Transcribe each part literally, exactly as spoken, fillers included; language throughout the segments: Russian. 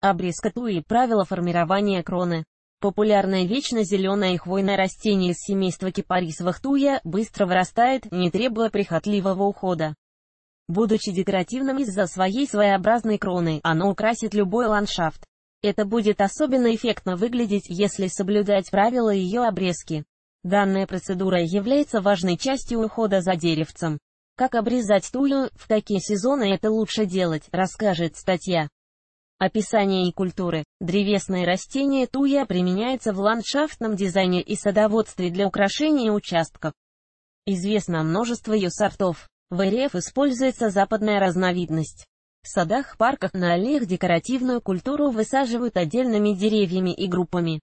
Обрезка туи. Правила формирования кроны. Популярное вечно зеленое и хвойное растение из семейства кипарисовых туя быстро вырастает, не требуя прихотливого ухода. Будучи декоративным из-за своей своеобразной кроны, оно украсит любой ландшафт. Это будет особенно эффектно выглядеть, если соблюдать правила ее обрезки. Данная процедура является важной частью ухода за деревцем. Как обрезать тую, в какие сезоны это лучше делать, расскажет статья. Описание и культуры. Древесное растение туя применяется в ландшафтном дизайне и садоводстве для украшения участков. Известно множество ее сортов. В эр эф используется западная разновидность. В садах, парках, на аллеях декоративную культуру высаживают отдельными деревьями и группами.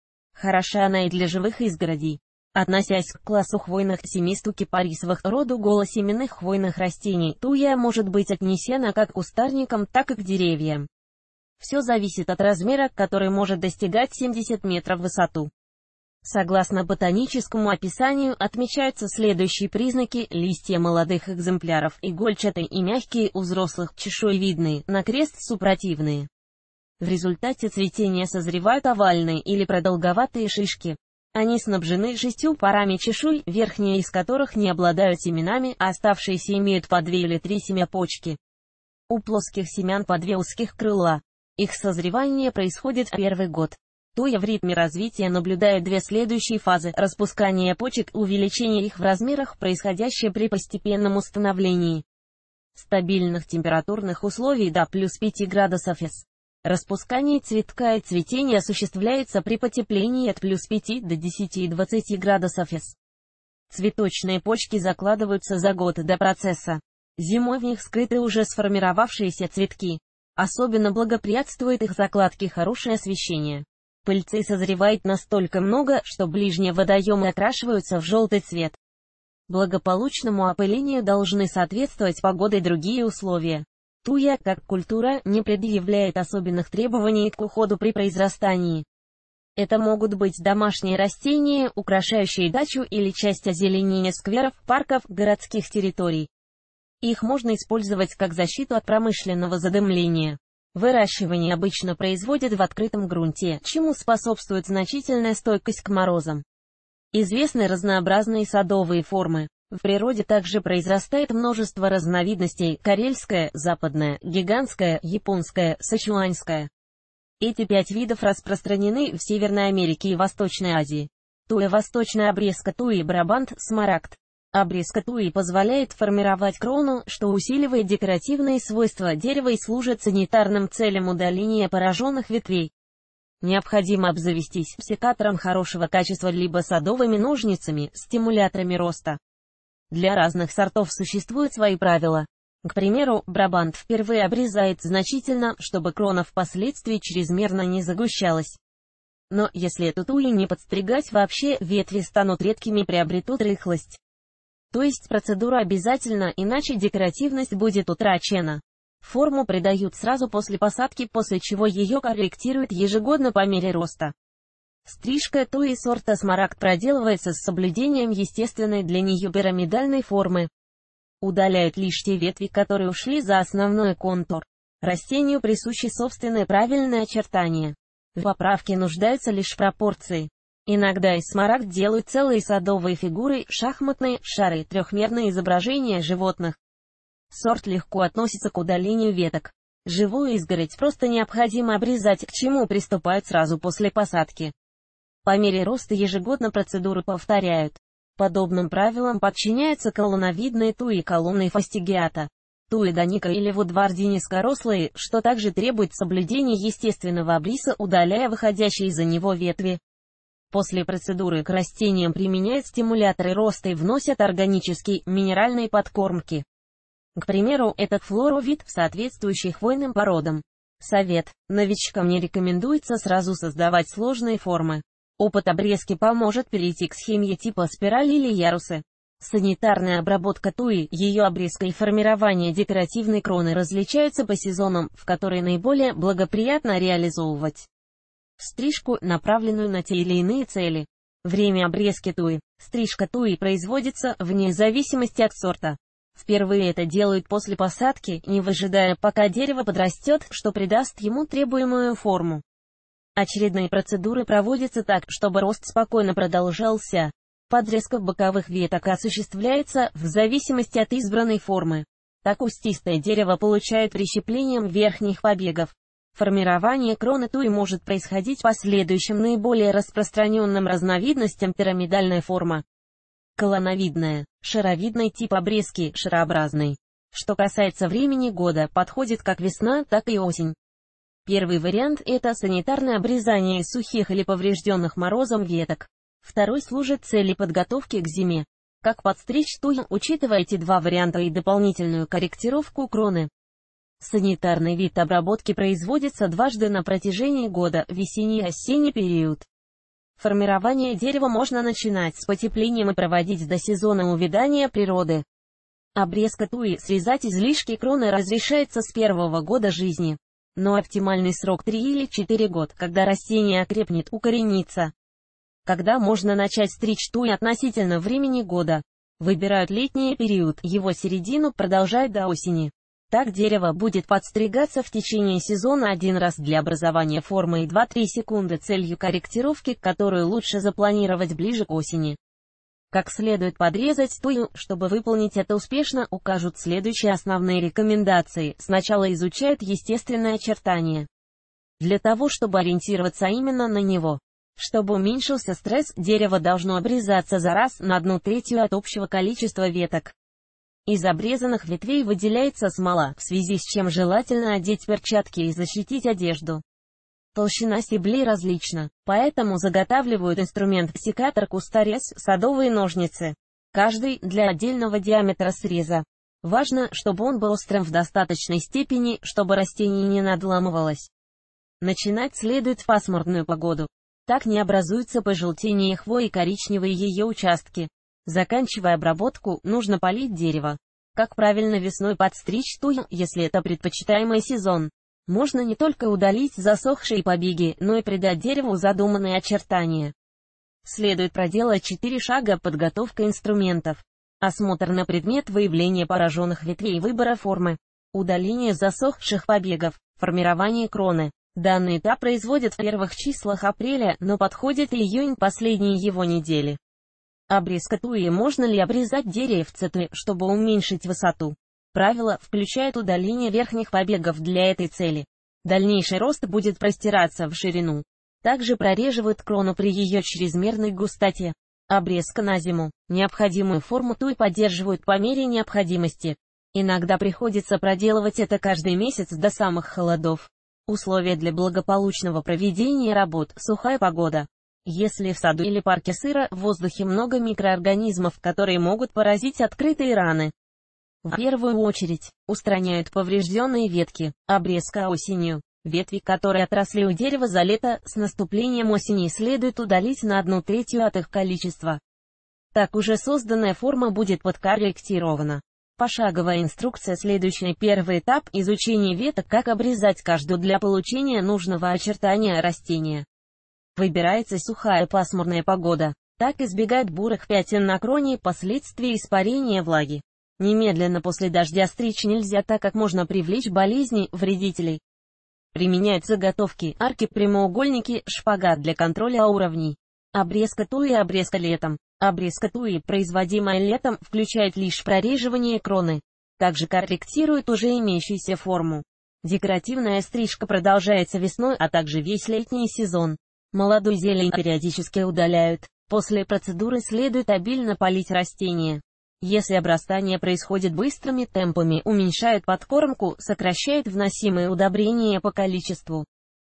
Хороша она и для живых изгородей. Относясь к классу хвойных, семейству кипарисовых, роду голосеменных хвойных растений, туя может быть отнесена как к кустарникам, так и к деревьям. Все зависит от размера, который может достигать семьдесят метров в высоту. Согласно ботаническому описанию, отмечаются следующие признаки: листья молодых экземпляров игольчатые и мягкие, у взрослых чешуевидные, накрест супротивные. В результате цветения созревают овальные или продолговатые шишки. Они снабжены шестью парами чешуй, верхние из которых не обладают семенами, а оставшиеся имеют по две или три семяпочки. У плоских семян по две узких крыла. Их созревание происходит в первый год. Туя в ритме развития наблюдает две следующие фазы: распускание почек, увеличение их в размерах, происходящее при постепенном установлении стабильных температурных условий до плюс пяти градусов С. Распускание цветка и цветение осуществляется при потеплении от плюс пяти до десяти и двадцати градусов С. Цветочные почки закладываются за год до процесса. Зимой в них скрыты уже сформировавшиеся цветки. Особенно благоприятствует их закладке хорошее освещение. Пыльцы созревает настолько много, что ближние водоемы окрашиваются в желтый цвет. Благополучному опылению должны соответствовать погода и другие условия. Туя, как культура, не предъявляет особенных требований к уходу при произрастании. Это могут быть домашние растения, украшающие дачу или часть озеленения скверов, парков, городских территорий. Их можно использовать как защиту от промышленного задымления. Выращивание обычно производят в открытом грунте, чему способствует значительная стойкость к морозам. Известны разнообразные садовые формы. В природе также произрастает множество разновидностей: карельская, западная, гигантская, японская, сычуанская. Эти пять видов распространены в Северной Америке и Восточной Азии. Туя, восточная обрезка туи, брабант, смарагд. Обрезка туи позволяет формировать крону, что усиливает декоративные свойства дерева и служит санитарным целям удаления пораженных ветвей. Необходимо обзавестись секатором хорошего качества либо садовыми ножницами, стимуляторами роста. Для разных сортов существуют свои правила. К примеру, брабант впервые обрезает значительно, чтобы крона впоследствии чрезмерно не загущалась. Но если эту тую не подстригать вообще, ветви станут редкими и приобретут рыхлость. То есть процедура обязательна, иначе декоративность будет утрачена. Форму придают сразу после посадки, после чего ее корректируют ежегодно по мере роста. Стрижка туи сорта смарагд проделывается с соблюдением естественной для нее пирамидальной формы. Удаляют лишь те ветви, которые ушли за основной контур. Растению присущи собственные правильные очертания. В поправке нуждаются лишь пропорции. Иногда из смарагд делают целые садовые фигуры, шахматные, шары, трехмерные изображения животных. Сорт легко относится к удалению веток. Живую изгородь просто необходимо обрезать, к чему приступают сразу после посадки. По мере роста ежегодно процедуру повторяют. Подобным правилам подчиняются колонновидные туи, колонны фастигиата. Туи доника или вудварди низкорослые, что также требует соблюдения естественного обриса, удаляя выходящие из-за него ветви. После процедуры к растениям применяют стимуляторы роста и вносят органические, минеральные подкормки. К примеру, этот флоровид, соответствующий хвойным породам. Совет: новичкам не рекомендуется сразу создавать сложные формы. Опыт обрезки поможет перейти к схеме типа спирали или ярусы. Санитарная обработка туи, ее обрезка и формирование декоративной кроны различаются по сезонам, в которые наиболее благоприятно реализовывать стрижку, направленную на те или иные цели. Время обрезки туи. Стрижка туи производится, вне зависимости от сорта. Впервые это делают после посадки, не выжидая, пока дерево подрастет, что придаст ему требуемую форму. Очередные процедуры проводятся так, чтобы рост спокойно продолжался. Подрезка боковых веток осуществляется в зависимости от избранной формы. Так кустистое дерево получает прищеплением верхних побегов. Формирование кроны туи может происходить по следующим наиболее распространенным разновидностям: пирамидальная форма, колонновидная, шаровидный тип обрезки, шарообразный. Что касается времени года, подходит как весна, так и осень. Первый вариант – это санитарное обрезание сухих или поврежденных морозом веток. Второй служит цели подготовки к зиме. Как подстричь тую, учитывая эти два варианта и дополнительную корректировку кроны. Санитарный вид обработки производится дважды на протяжении года, весенний и осенний период. Формирование дерева можно начинать с потеплением и проводить до сезона увядания природы. Обрезка туи, срезать излишки кроны разрешается с первого года жизни. Но оптимальный срок три или четыре года, когда растение окрепнет, укоренится. Когда можно начать стричь туи относительно времени года? Выбирают летний период, его середину продолжают до осени. Так дерево будет подстригаться в течение сезона один раз для образования формы и два-три секунды целью корректировки, которую лучше запланировать ближе к осени. Как следует подрезать тую, чтобы выполнить это успешно, укажут следующие основные рекомендации. Сначала изучают естественное очертание. Для того, чтобы ориентироваться именно на него. Чтобы уменьшился стресс, дерево должно обрезаться за раз на одну третью от общего количества веток. Из обрезанных ветвей выделяется смола, в связи с чем желательно одеть перчатки и защитить одежду. Толщина стеблей различна, поэтому заготавливают инструмент секатор, кусторез, садовые ножницы. Каждый для отдельного диаметра среза. Важно, чтобы он был острым в достаточной степени, чтобы растение не надламывалось. Начинать следует в пасмурную погоду. Так не образуется пожелтение хвои и коричневые ее участки. Заканчивая обработку, нужно полить дерево. Как правильно весной подстричь тую, если это предпочитаемый сезон? Можно не только удалить засохшие побеги, но и придать дереву задуманные очертания. Следует проделать четыре шага: подготовка инструментов, осмотр на предмет выявления пораженных ветвей, выбора формы, удаление засохших побегов, формирование кроны. Данный этап производят в первых числах апреля, но подходит и июнь, последние его недели. Обрезка туи. Можно ли обрезать деревце туи, чтобы уменьшить высоту? Правило включает удаление верхних побегов для этой цели. Дальнейший рост будет простираться в ширину. Также прореживают крону при ее чрезмерной густоте. Обрезка на зиму. Необходимую форму туи поддерживают по мере необходимости. Иногда приходится проделывать это каждый месяц до самых холодов. Условия для благополучного проведения работ: сухая погода. Если в саду или парке сыро, в воздухе много микроорганизмов, которые могут поразить открытые раны. В первую очередь, устраняют поврежденные ветки. Обрезка осенью. Ветви, которые отросли у дерева за лето, с наступлением осени следует удалить на одну третью от их количества. Так уже созданная форма будет подкорректирована. Пошаговая инструкция следующая. Первый этап – изучение веток, как обрезать каждую для получения нужного очертания растения. Выбирается сухая пасмурная погода. Так избегает бурых пятен на кроне, последствий испарения влаги. Немедленно после дождя стричь нельзя, так как можно привлечь болезни, вредителей. Применяют заготовки, арки, прямоугольники, шпагат для контроля уровней. Обрезка туи. Обрезка летом. Обрезка туи, производимая летом, включает лишь прореживание кроны. Также корректирует уже имеющуюся форму. Декоративная стрижка продолжается весной, а также весь летний сезон. Молодую зелень периодически удаляют. После процедуры следует обильно полить растения. Если обрастание происходит быстрыми темпами, уменьшают подкормку, сокращают вносимые удобрения по количеству.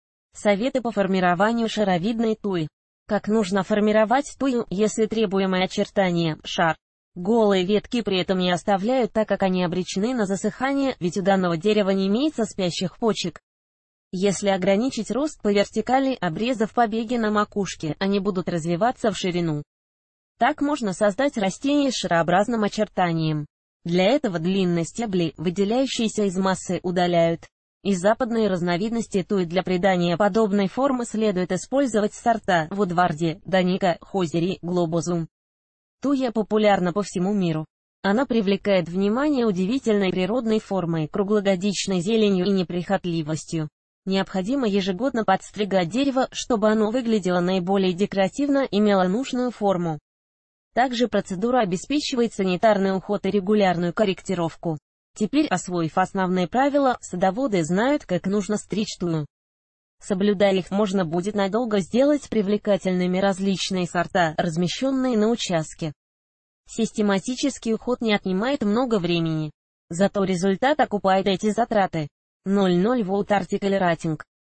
Советы по формированию шаровидной туи. Как нужно формировать тую, если требуемое очертание – шар? Голые ветки при этом не оставляют, так как они обречены на засыхание, ведь у данного дерева не имеется спящих почек. Если ограничить рост по вертикали, обрезав побеги на макушке, они будут развиваться в ширину. Так можно создать растение с шарообразным очертанием. Для этого длинные стебли, выделяющиеся из массы, удаляют. Из западной разновидности туи для придания подобной формы следует использовать сорта Вудварди, Даника, Хозери, Глобозум. Туя популярна по всему миру. Она привлекает внимание удивительной природной формой, круглогодичной зеленью и неприхотливостью. Необходимо ежегодно подстригать дерево, чтобы оно выглядело наиболее декоративно и имело нужную форму. Также процедура обеспечивает санитарный уход и регулярную корректировку. Теперь, освоив основные правила, садоводы знают, как нужно стричь тую. Соблюдая их, можно будет надолго сделать привлекательными различные сорта, размещенные на участке. Систематический уход не отнимает много времени. Зато результат окупает эти затраты. ноль ноль волт Артикль Ратинг.